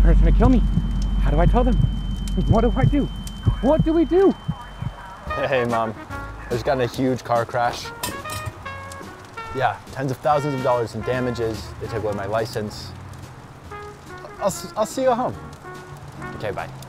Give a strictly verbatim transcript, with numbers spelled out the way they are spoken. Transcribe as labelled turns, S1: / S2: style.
S1: parents are gonna kill me. How do I tell them? What do I do? What do we do?
S2: Hey, Mom. I just got in a huge car crash. Yeah, tens of thousands of dollars in damages. They took away my license. I'll, I'll see you at home. Okay, bye.